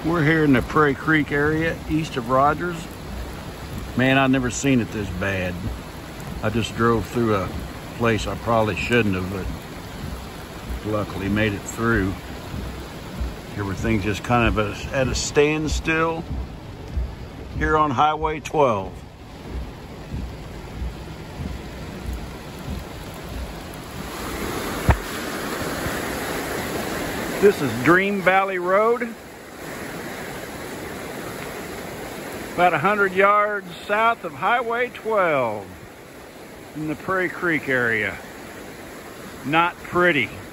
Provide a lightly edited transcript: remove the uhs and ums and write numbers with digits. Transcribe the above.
We're here in the Prairie Creek area, east of Rogers. Man, I've never seen it this bad. I just drove through a place I probably shouldn't have, but luckily made it through. Everything's just kind of at a standstill here on Highway 12. This is Dream Valley Road, about 100 yards south of Highway 12 in the Prairie Creek area. Not pretty.